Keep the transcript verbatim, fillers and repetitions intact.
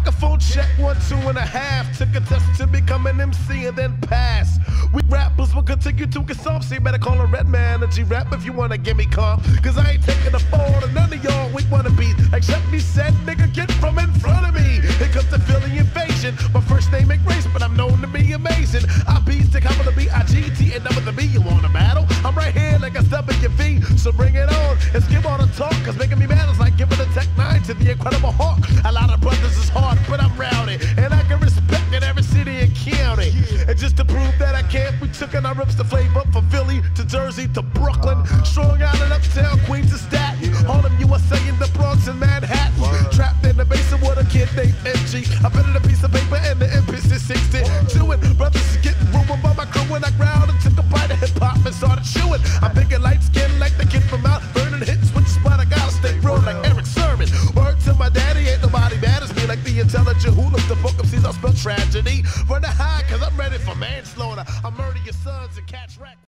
Microphone check, one, two and a half. Took a test to become an M C and then pass. We rappers will continue to get some, so you better call a red man, a G-rap if you wanna give me comp. Cause I ain't taking a fall to none of y'all weak wannabes. Except me said, nigga, get from in front of me. Here comes the Philly invasion. My first name ain't Grace, but I'm known to be amazing. I be the capital B I G T and number the B. You wanna battle? I'm right here like a W V. So bring it on and skip all the talk. Cause making me mad is like giving a Tech nine to the Incredible Hulk. A lot of brothers is hard, but I'm rowdy. And I can respect in every city and county. And just to prove that I can't, we took in our rips to flavor from Philly to Jersey to Brooklyn. Strong out in uptown, Queens to Staten. Harlem, U S A, in the Bronx and Manhattan. Trapped in the basement with a kid named M G. I put in a piece of paper and the M P sixty. To it, brothers is getting rumored by my crew when I growled and took a bite of hip hop and started chewing. I'm thinking light skin like the kid from out burning hits with the spot. I gotta stay real like Eric Sermon. Word to my daddy, ain't nobody mad as me like the intelligent who looks the book up sees I spell tragedy. Run the high, cause I'm ready for manslaughter. I murder your sons and catch wreck.